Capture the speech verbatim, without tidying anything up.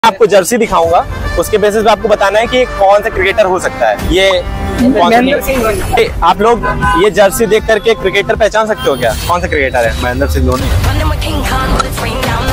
आपको जर्सी दिखाऊंगा, उसके बेसिस पे आपको बताना है कि कौन सा क्रिकेटर हो सकता है। ये महेंद्र सिंह धोनी। आप लोग ये जर्सी देख करके क्रिकेटर पहचान सकते हो क्या? कौन सा क्रिकेटर है? महेंद्र सिंह धोनी।